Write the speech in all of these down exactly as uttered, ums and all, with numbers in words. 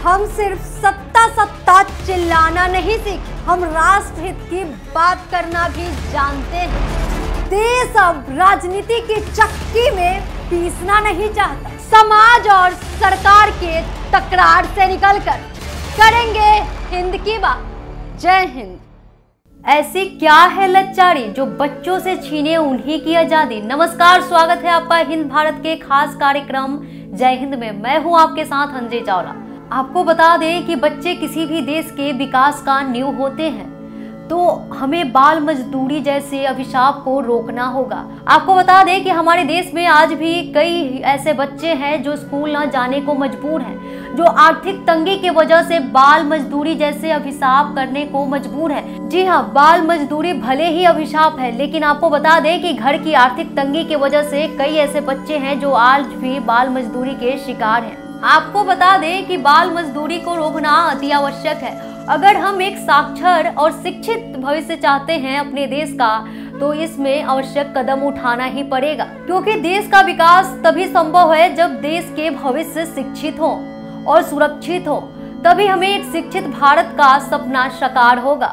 हम सिर्फ सत्ता सत्ता चिल्लाना नहीं सीखे, हम राष्ट्र हित की बात करना भी जानते हैं। देश अब राजनीति की चक्की में पीसना नहीं चाहता। समाज और सरकार के तकरार से निकलकर करेंगे हिंद की बात। जय हिंद। ऐसी क्या है लाचारी जो बच्चों से छीने उन्हीं की आजादी। नमस्कार, स्वागत है आपका हिंद भारत के खास कार्यक्रम जय हिंद में। मैं हूं आपके साथ अंजलि चावला। आपको बता दें कि बच्चे किसी भी देश के विकास का नींव होते हैं, तो हमें बाल मजदूरी जैसे अभिशाप को रोकना होगा। आपको बता दें कि हमारे देश में आज भी कई ऐसे बच्चे हैं जो स्कूल न जाने को मजबूर हैं, जो आर्थिक तंगी की वजह से बाल मजदूरी जैसे अभिशाप करने को मजबूर है। जी हाँ, बाल मजदूरी भले ही अभिशाप है, लेकिन आपको बता दें कि घर की आर्थिक तंगी की वजह से कई ऐसे बच्चे हैं जो आज भी बाल मजदूरी के शिकार हैं। आपको बता दें कि बाल मजदूरी को रोकना अति आवश्यक है। अगर हम एक साक्षर और शिक्षित भविष्य चाहते हैं अपने देश का, तो इसमें आवश्यक कदम उठाना ही पड़ेगा, क्योंकि देश का विकास तभी संभव है जब देश के भविष्य शिक्षित हो और सुरक्षित हो। तभी हमें एक शिक्षित भारत का सपना साकार होगा।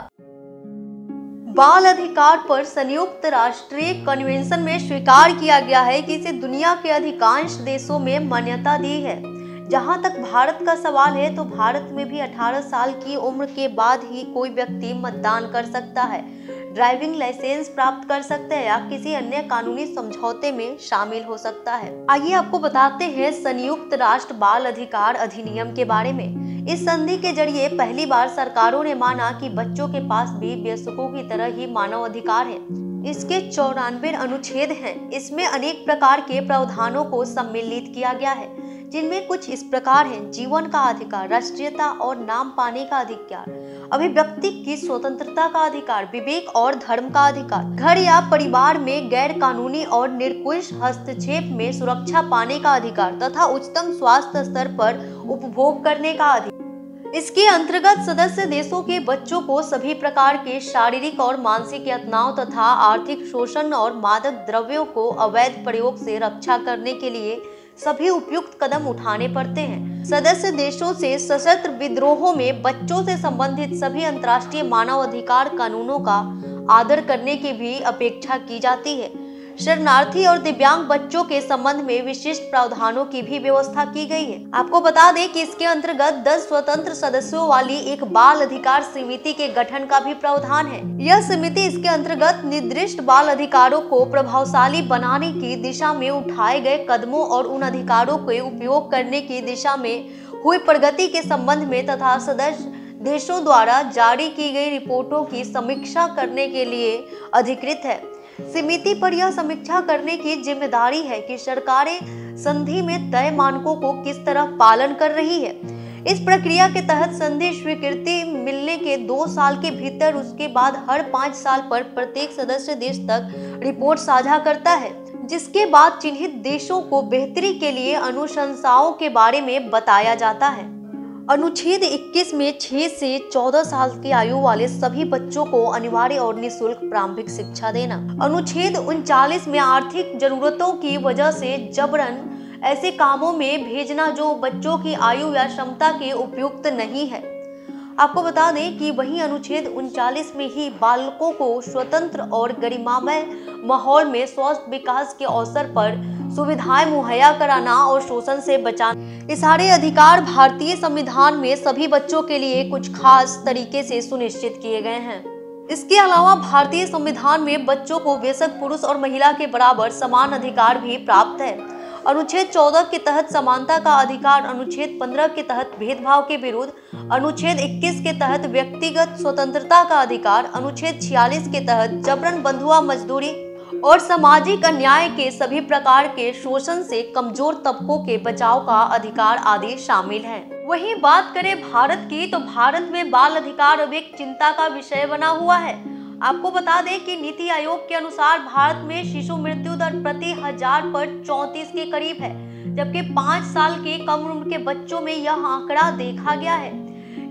बाल अधिकार पर संयुक्त राष्ट्रीय कन्वेंशन में स्वीकार किया गया है कि इसे दुनिया के अधिकांश देशों में मान्यता दी है। जहां तक भारत का सवाल है, तो भारत में भी अठारह साल की उम्र के बाद ही कोई व्यक्ति मतदान कर सकता है, ड्राइविंग लाइसेंस प्राप्त कर सकता है या किसी अन्य कानूनी समझौते में शामिल हो सकता है। आइए आपको बताते हैं संयुक्त राष्ट्र बाल अधिकार अधिनियम के बारे में। इस संधि के जरिए पहली बार सरकारों ने माना कि बच्चों के पास भी वयस्कों की तरह ही मानव अधिकार है। इसके चौरानवे अनुच्छेद हैं। इसमें अनेक प्रकार के प्रावधानों को सम्मिलित किया गया है, जिनमें कुछ इस प्रकार हैं: जीवन का अधिकार, राष्ट्रीयता और नाम पाने का अधिकार, अभिव्यक्ति की स्वतंत्रता का अधिकार, विवेक और धर्म का अधिकार, घर या परिवार में गैर कानूनी और निरंकुश हस्तक्षेप में सुरक्षा पाने का अधिकार तथा उच्चतम स्वास्थ्य स्तर पर उपभोग करने का अधिकार। इसके अंतर्गत सदस्य देशों के बच्चों को सभी प्रकार के शारीरिक और मानसिक यातनाओं तथा आर्थिक शोषण और मादक द्रव्यों को अवैध प्रयोग से रक्षा करने के लिए सभी उपयुक्त कदम उठाने पड़ते हैं। सदस्य देशों से सशस्त्र विद्रोहों में बच्चों से संबंधित सभी अंतर्राष्ट्रीय मानव अधिकार कानूनों का आदर करने की भी अपेक्षा की जाती है। शरणार्थी और दिव्यांग बच्चों के संबंध में विशिष्ट प्रावधानों की भी व्यवस्था की गई है। आपको बता दें कि इसके अंतर्गत दस स्वतंत्र सदस्यों वाली एक बाल अधिकार समिति के गठन का भी प्रावधान है। यह समिति इसके अंतर्गत निर्दिष्ट बाल अधिकारों को प्रभावशाली बनाने की दिशा में उठाए गए कदमों और उन अधिकारों के उपयोग करने की दिशा में हुई प्रगति के संबंध में तथा सदस्य देशों द्वारा जारी की गई रिपोर्टों की समीक्षा करने के लिए अधिकृत है। समिति पर यह समीक्षा करने की जिम्मेदारी है कि सरकारें संधि में तय मानकों को किस तरह पालन कर रही है। इस प्रक्रिया के तहत संधि स्वीकृति मिलने के दो साल के भीतर उसके बाद हर पाँच साल पर प्रत्येक सदस्य देश तक रिपोर्ट साझा करता है, जिसके बाद चिन्हित देशों को बेहतरी के लिए अनुशंसाओं के बारे में बताया जाता है। अनुच्छेद इक्कीस में छह से चौदह साल की आयु वाले सभी बच्चों को अनिवार्य और निःशुल्क प्रारंभिक शिक्षा देना। अनुच्छेद उनचालीस में आर्थिक जरूरतों की वजह से जबरन ऐसे कामों में भेजना जो बच्चों की आयु या क्षमता के उपयुक्त नहीं है। आपको बता दें कि वही अनुच्छेद उनचालीस में ही बालकों को स्वतंत्र और गरिमामय माहौल में स्वस्थ विकास के अवसर पर सुविधाएं मुहैया कराना और शोषण से बचाना, ये सारे अधिकार भारतीय संविधान में सभी बच्चों के लिए कुछ खास तरीके से सुनिश्चित किए गए हैं। इसके अलावा भारतीय संविधान में बच्चों को वयस्क पुरुष और महिला के बराबर समान अधिकार भी प्राप्त है। अनुच्छेद चौदह के तहत समानता का अधिकार, अनुच्छेद पंद्रह के तहत भेदभाव के विरुद्ध, अनुच्छेद इक्कीस के तहत व्यक्तिगत स्वतंत्रता का अधिकार, अनुच्छेद छियालीस के तहत जबरन बंधुआ मजदूरी और सामाजिक अन्याय के सभी प्रकार के शोषण से कमजोर तबकों के बचाव का अधिकार आदि शामिल हैं। वहीं बात करें भारत की, तो भारत में बाल अधिकार अब एक चिंता का विषय बना हुआ है। आपको बता दें कि नीति आयोग के अनुसार भारत में शिशु मृत्यु दर प्रति हजार पर चौंतीस के करीब है, जबकि पाँच साल के कम उम्र के बच्चों में यह आंकड़ा देखा गया है।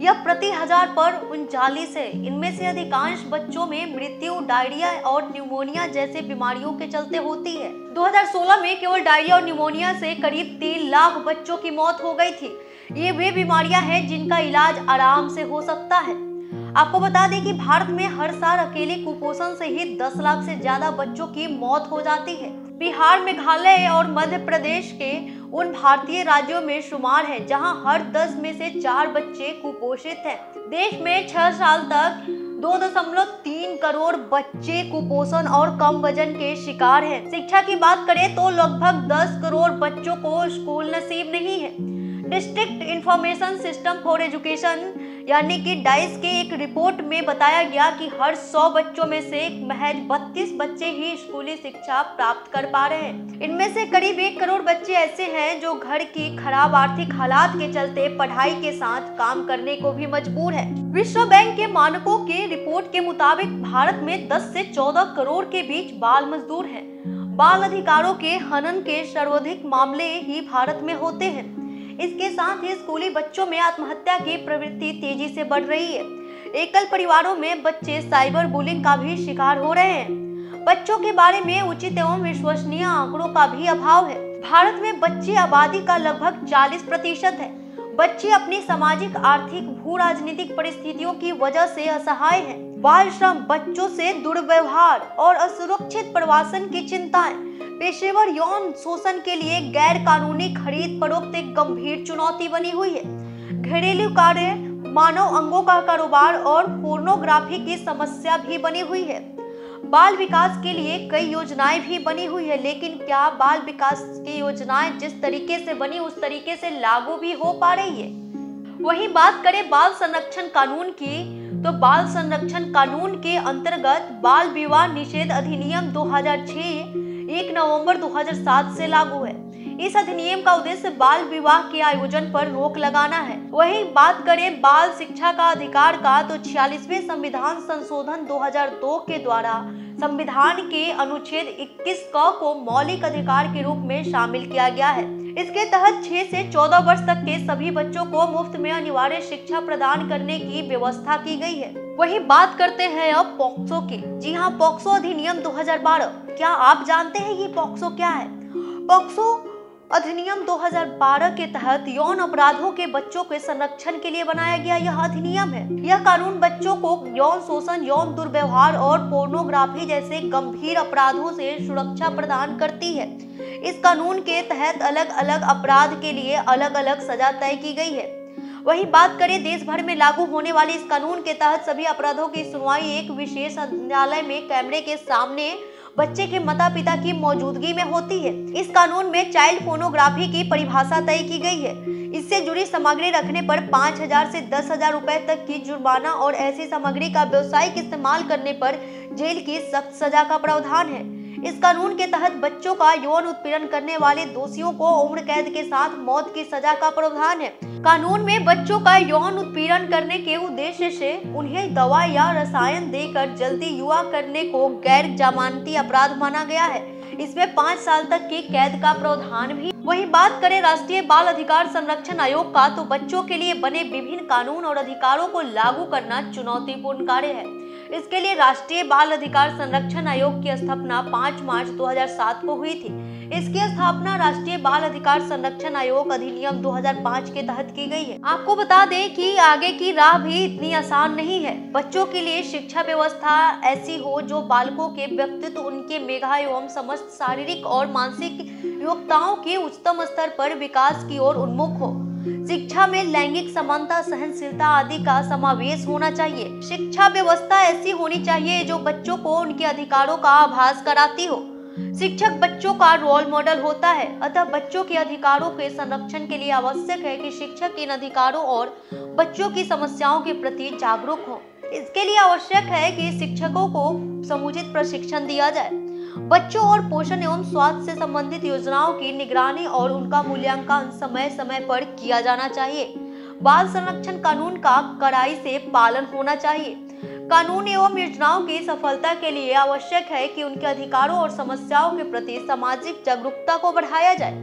यह प्रति हजार पर उनचालीस है। इनमें से अधिकांश बच्चों में मृत्यु डायरिया और न्यूमोनिया जैसे बीमारियों के चलते होती है। दो हज़ार सोलह में केवल डायरिया और न्यूमोनिया से करीब तीन लाख बच्चों की मौत हो गई थी। ये वे बीमारियां हैं जिनका इलाज आराम से हो सकता है। आपको बता दें कि भारत में हर साल अकेले कुपोषण से ही दस लाख से ज्यादा बच्चों की मौत हो जाती है। बिहार, मेघालय और मध्य प्रदेश के उन भारतीय राज्यों में शुमार है जहां हर दस में से चार बच्चे कुपोषित हैं। देश में छह साल तक दो दशमलव तीन करोड़ बच्चे कुपोषण और कम वजन के शिकार हैं। शिक्षा की बात करें तो लगभग दस करोड़ बच्चों को स्कूल नसीब नहीं है। District information system for education यानी कि डाइस के एक रिपोर्ट में बताया गया कि हर सौ बच्चों में से महज बत्तीस बच्चे ही स्कूली शिक्षा प्राप्त कर पा रहे हैं। इनमें से करीब एक करोड़ बच्चे ऐसे हैं जो घर की खराब आर्थिक हालात के चलते पढ़ाई के साथ काम करने को भी मजबूर है। विश्व बैंक के मानकों की रिपोर्ट के मुताबिक भारत में दस से चौदह करोड़ के बीच बाल मजदूर हैं। बाल अधिकारों के हनन के सर्वाधिक मामले ही भारत में होते हैं। इसके साथ ही स्कूली बच्चों में आत्महत्या की प्रवृत्ति तेजी से बढ़ रही है। एकल परिवारों में बच्चे साइबर बुलिंग का भी शिकार हो रहे हैं। बच्चों के बारे में उचित एवं विश्वसनीय आंकड़ों का भी अभाव है। भारत में बच्चे आबादी का लगभग चालीस प्रतिशत है। बच्चे अपनी सामाजिक, आर्थिक, भू राजनीतिक परिस्थितियों की वजह से असहाय हैं। बाल श्रम, बच्चों से दुर्व्यवहार और असुरक्षित प्रवासन की चिंताएं, पेशेवर यौन शोषण के लिए गैर कानूनी खरीद फरोख्त एक गंभीर चुनौती बनी हुई है। घरेलू कार्य, मानव अंगों का कारोबार और पोर्नोग्राफी की समस्या भी बनी हुई है। बाल विकास के लिए कई योजनाएं भी बनी हुई है, लेकिन क्या बाल विकास की योजनाएं जिस तरीके से बनी उस तरीके से लागू भी हो पा रही है? वहीं बात करें बाल संरक्षण कानून की, तो बाल संरक्षण कानून के अंतर्गत बाल विवाह निषेध अधिनियम दो हज़ार छह एक नवंबर दो हज़ार सात से लागू है। इस अधिनियम का उद्देश्य बाल विवाह के आयोजन पर रोक लगाना है। वहीं बात करें बाल शिक्षा का अधिकार का, तो छियालीसवें संविधान संशोधन दो हज़ार दो के द्वारा संविधान के अनुच्छेद इक्कीस क को मौलिक अधिकार के रूप में शामिल किया गया है। इसके तहत छह से चौदह वर्ष तक के सभी बच्चों को मुफ्त में अनिवार्य शिक्षा प्रदान करने की व्यवस्था की गई है। वही बात करते हैं अब पॉक्सो की। जी हाँ, पॉक्सो अधिनियम दो हज़ार बारह। क्या आप जानते हैं ये पॉक्सो क्या है? पॉक्सो अधिनियम दो हज़ार बारह के तहत यौन अपराधों के बच्चों के संरक्षण के लिए बनाया गया यह अधिनियम है। यह कानून बच्चों को यौन शोषण, यौन दुर्व्यवहार और पोर्नोग्राफी जैसे गंभीर अपराधों से सुरक्षा प्रदान करती है। इस कानून के तहत अलग अलग अपराध के लिए अलग अलग सजा तय की गई है। वहीं बात करें देश भर में लागू होने वाले इस कानून के तहत सभी अपराधों की सुनवाई एक विशेष न्यायालय में कैमरे के सामने बच्चे के माता पिता की मौजूदगी में होती है। इस कानून में चाइल्ड पोर्नोग्राफी की परिभाषा तय की गई है। इससे जुड़ी सामग्री रखने पर पाँच हजार से दस हजार रुपए तक की जुर्माना और ऐसी सामग्री का व्यावसायिक इस्तेमाल करने पर जेल की सख्त सजा का प्रावधान है। इस कानून के तहत बच्चों का यौन उत्पीड़न करने वाले दोषियों को उम्र कैद के साथ मौत की सजा का प्रावधान है। कानून में बच्चों का यौन उत्पीड़न करने के उद्देश्य से उन्हें दवा या रसायन देकर जल्दी युवा करने को गैर जमानती अपराध माना गया है। इसमें पाँच साल तक की कैद का प्रावधान भी। वहीं बात करें राष्ट्रीय बाल अधिकार संरक्षण आयोग का, तो बच्चों के लिए बने विभिन्न कानून और अधिकारों को लागू करना चुनौतीपूर्ण कार्य है। इसके लिए राष्ट्रीय बाल अधिकार संरक्षण आयोग की स्थापना पाँच मार्च दो हज़ार सात को हुई थी। इसकी स्थापना राष्ट्रीय बाल अधिकार संरक्षण आयोग अधिनियम दो हज़ार पाँच के तहत की गई है। आपको बता दें कि आगे की राह भी इतनी आसान नहीं है। बच्चों के लिए शिक्षा व्यवस्था ऐसी हो जो बालकों के व्यक्तित्व, उनके मेधा एवं समस्त शारीरिक और मानसिक योग्यताओं के उच्चतम स्तर पर विकास की ओर उन्मुख हो। शिक्षा में लैंगिक समानता, सहनशीलता आदि का समावेश होना चाहिए। शिक्षा व्यवस्था ऐसी होनी चाहिए जो बच्चों को उनके अधिकारों का आभास कराती हो। शिक्षक बच्चों का रोल मॉडल होता है, अतः बच्चों के अधिकारों के संरक्षण के लिए आवश्यक है कि शिक्षक इन अधिकारों और बच्चों की समस्याओं के प्रति जागरूक हो। इसके लिए आवश्यक है कि शिक्षकों को समुचित प्रशिक्षण दिया जाए। बच्चों और पोषण एवं स्वास्थ्य से संबंधित योजनाओं की निगरानी और उनका मूल्यांकन समय समय पर किया जाना चाहिए। बाल संरक्षण कानून का कड़ाई से पालन होना चाहिए। कानून एवं योजनाओं की सफलता के लिए आवश्यक है कि उनके अधिकारों और समस्याओं के प्रति सामाजिक जागरूकता को बढ़ाया जाए।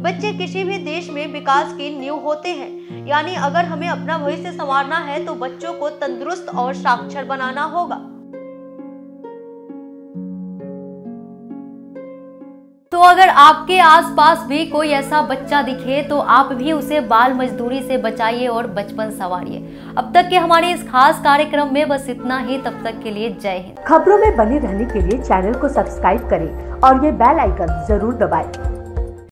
बच्चे किसी भी देश में विकास की नींव होते हैं, यानी अगर हमें अपना भविष्य संवारना है तो बच्चों को तंदुरुस्त और साक्षर बनाना होगा। तो अगर आपके आसपास भी कोई ऐसा बच्चा दिखे तो आप भी उसे बाल मजदूरी से बचाइए और बचपन संवारिए। अब तक के हमारे इस खास कार्यक्रम में बस इतना ही। तब तक के लिए जय हिंद। खबरों में बने रहने के लिए चैनल को सब्सक्राइब करें और ये बेल आइकन जरूर दबाएं।